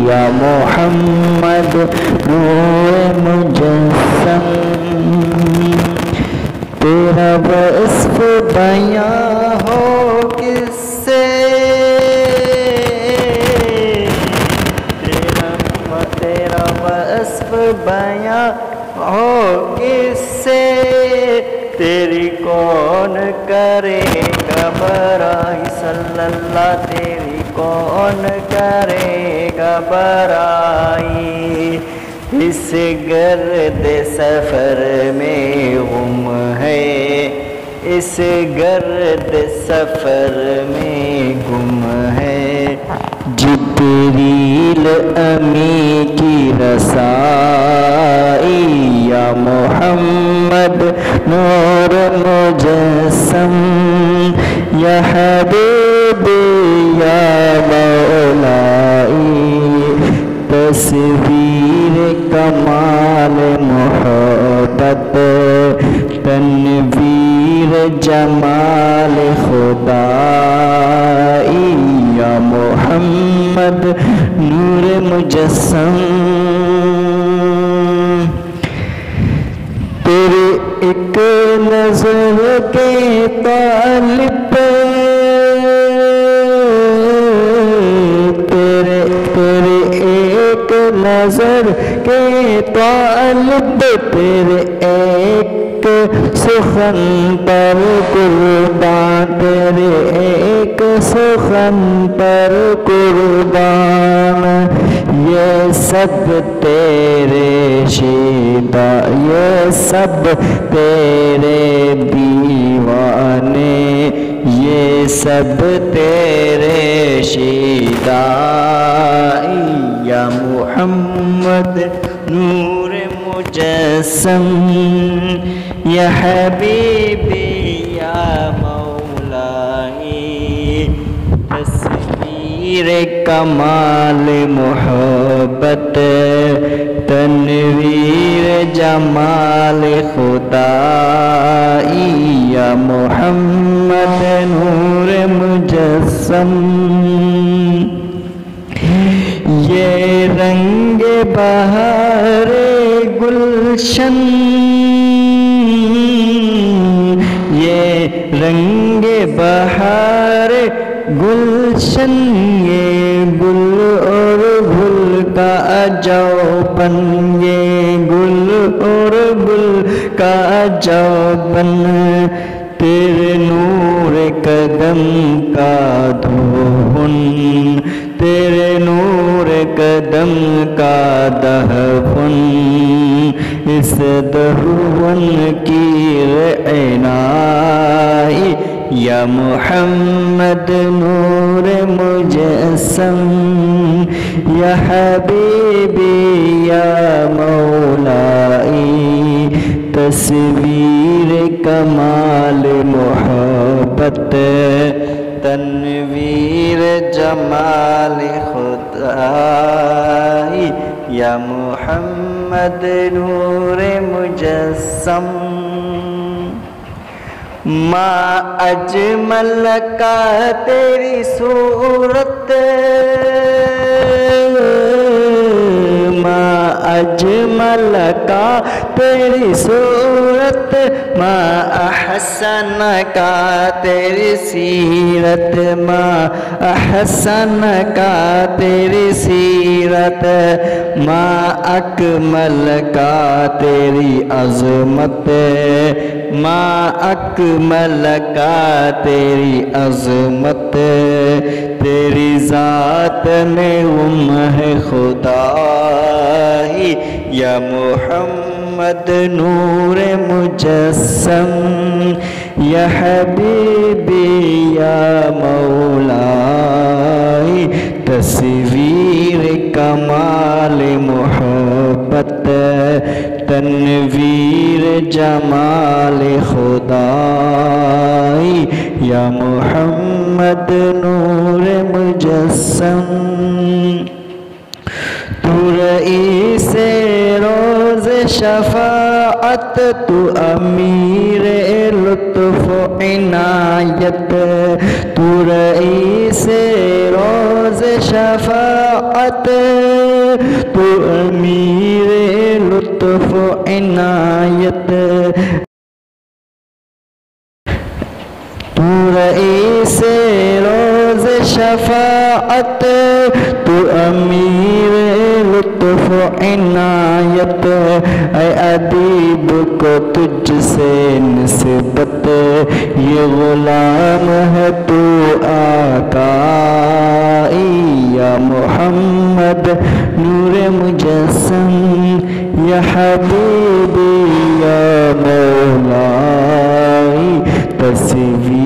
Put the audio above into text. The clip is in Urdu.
یا محمد نور مجسم تیرا وصف بیاں ہو کس سے تیرا وصف بیاں ہو کس سے تیری کون کرے گا برائی صلی اللہ تیری کون کرے گا برائی اس گرد سفر میں غم ہے اس گرد سفر میں گم ہے جبریل امی کی رسائی یا محمد نور مجسم یا حبیب یا مولائی تصویر کمال محبت تنویر جمال خدائی یا محمد نور مجسم تیرے ایک نظر کے طالب تیرے ایک نظر کے طالب تیرے ایک سخن پر قربان تیرے ایک سخن پر قربان یہ سب تیرے شیدا یہ سب تیرے دیوانے یہ سب تیرے شیدائی یا محمد نور مجسم یا حبیبی یا مولائی تصویر کمال محبت تنویر جمال خدائی یا محمد نور مجسم یہ رنگ بہار گلشن یہ رنگ بہار گلشن یہ گل اور گل کا جوبن یہ گل اور گل کا جوبن تیرے نور قدم کا دھون تیرے نور قدم کا دہون اس دہون کی رعنائی یا محمد نور مجسم یا حبیبی یا مولائی تصویر کمال محبت تنویر جمال خدائی یا محمد نور مجسم ما اجمل کا تیری صورت ما اجمل کا تیری صورت ما احسن کا تیری سیرت ما احسن کا تیری سیرت ما اکمل کا تیری عظمت ما اکمل کا تیری عظمت تیری ذات میں ہے خدائی یا محمد نور مجسم یا حبیبی یا مولائی تصویر کمال محبت تنویر جمال خدائی یا محمد نور مجسم تو رئیس روز شفاعت تو امیر لطف عنایت تو رئیس روز شفاعت تو امیر لطف عنایت تو رئیس روز شفاعت تو امیر لطف عنایت اے ادیب کو تجھ سے نسبت یہ غلام ہے تو آقائی یا محمد نور مجسم یا حبیبی یا مولائی تصویر